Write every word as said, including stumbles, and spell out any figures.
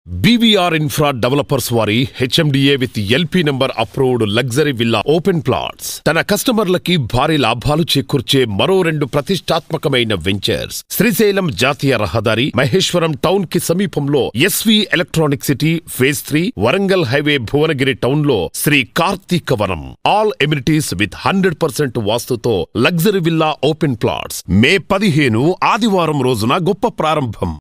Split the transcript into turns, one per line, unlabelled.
B V R Infra Developers వారి H M D A with L P number approved luxury villa open plots. తన కస్టమర్లకి భారీ లాభాలు చేకూర్చే మరో రెండు ప్రతిష్టాత్మకమైన వెంచర్స్. శ్రీశైలం జాతీయ రహదారి మహేశ్వరం టౌన్ కి సమీపంలో S V electronic city phase three, Warangal highway Bhuvanagiri town లో Shri Karthika Vanam. All amenities with hundred percent వాస్తుతో luxury villa open plots. May పదిహేను ఆదివారం రోజున గొప్ప ప్రారంభం.